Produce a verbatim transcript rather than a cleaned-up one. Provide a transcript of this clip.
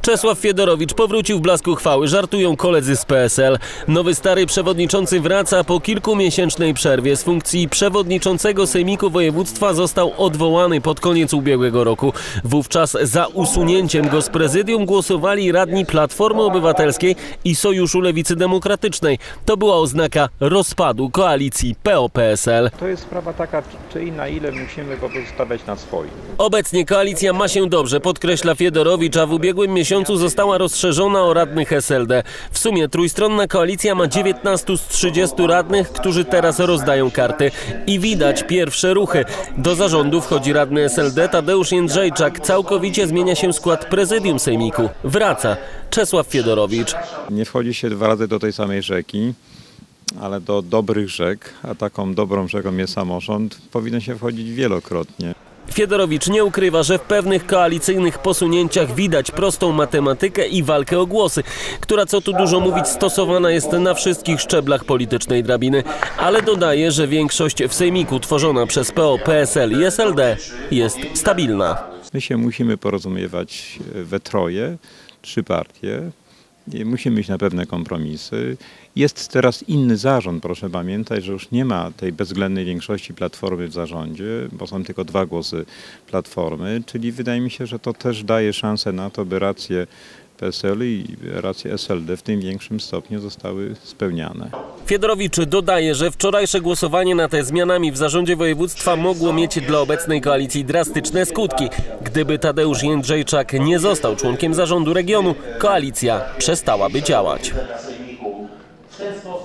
Czesław Fiedorowicz powrócił w blasku chwały, żartują koledzy z P S L. Nowy stary przewodniczący wraca po kilkumiesięcznej przerwie. Z funkcji przewodniczącego Sejmiku Województwa został odwołany pod koniec ubiegłego roku. Wówczas za usunięciem go z prezydium głosowali radni Platformy Obywatelskiej i Sojuszu Lewicy Demokratycznej. To była oznaka rozpadu koalicji P O P S L. To jest sprawa taka, czy i na ile musimy po prostu stawiać na swoim. Obecnie koalicja ma się dobrze, podkreśla Fiedorowicz, a w ubiegłym miesiącu została rozszerzona o radnych S L D. W sumie trójstronna koalicja ma dziewiętnastu z trzydziestu radnych, którzy teraz rozdają karty. I widać pierwsze ruchy. Do zarządu wchodzi radny S L D Tadeusz Jędrzejczak. Całkowicie zmienia się skład prezydium sejmiku. Wraca Czesław Fiedorowicz. Nie wchodzi się dwa razy do tej samej rzeki, ale do dobrych rzek, a taką dobrą rzeką jest samorząd, powinno się wchodzić wielokrotnie. Fiedorowicz nie ukrywa, że w pewnych koalicyjnych posunięciach widać prostą matematykę i walkę o głosy, która, co tu dużo mówić, stosowana jest na wszystkich szczeblach politycznej drabiny. Ale dodaje, że większość w sejmiku tworzona przez P O, P S L i S L D jest stabilna. My się musimy porozumiewać we troje, trzy partie. Musimy iść na pewne kompromisy. Jest teraz inny zarząd, proszę pamiętać, że już nie ma tej bezwzględnej większości Platformy w zarządzie, bo są tylko dwa głosy Platformy, czyli wydaje mi się, że to też daje szansę na to, by racje P S L i racje S L D w tym większym stopniu zostały spełniane. Fiedorowicz dodaje, że wczorajsze głosowanie nad zmianami w zarządzie województwa mogło mieć dla obecnej koalicji drastyczne skutki. Gdyby Tadeusz Jędrzejczak nie został członkiem zarządu regionu, koalicja przestałaby działać.